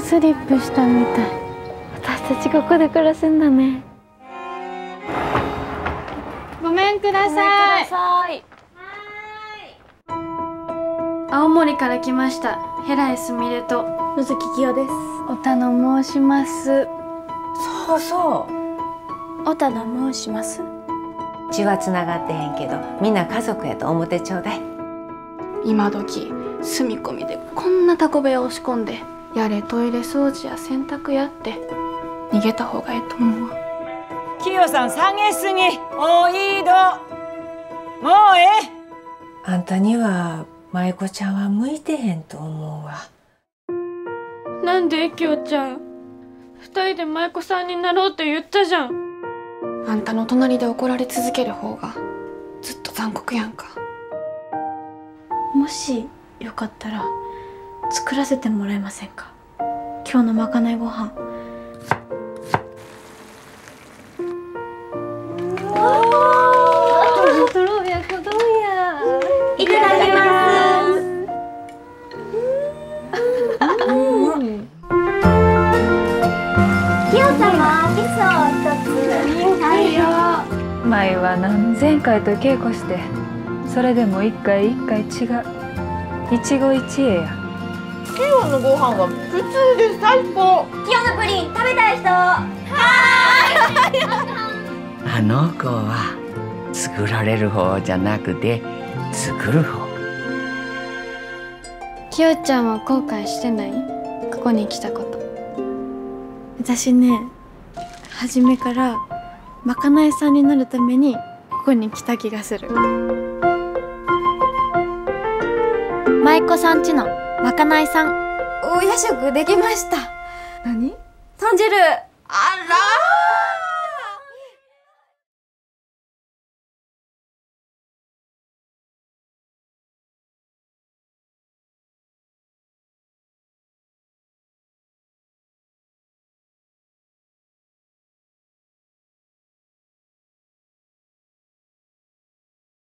スリップしたみたい。私たちここで暮らすんだね。ごめんください。青森から来ました。ヘラエスミレと野月清です。おたの申します。 そうそう。おたの申します。血はつながってへんけど、みんな家族やと思ってちょうだい。 今時住み込みでこんなタコ部屋押し込んで、やれトイレ掃除や洗濯やって逃げた方がええと思うわ。 清さん下げすぎ。おいど。もうええ。 あんたには舞子ちゃんは向いてへんと思うわ。 なんで清ちゃん、二人で舞子さんになろうって言ったじゃん。あんたの隣で怒られ続ける方がずっと残酷やんか。もしよかったら作らせてもらえませんか？今日のまかないご飯。とろや子供や。 いただきます。きよ様、キスを一つ。はいよ。 舞は何千回と稽古して、それでも一回一回違う。一期一会や。 きよのご飯は普通で最高。 きよのプリン食べたい人。 あの子は作られる方じゃなくて作る方。 きよちゃんは後悔してない？ここに来たこと。私ね、初めからまかないさんになるためにここに来た気がする。舞子さんちのまかないさん、お夜食できました。何？豚汁。 あらー。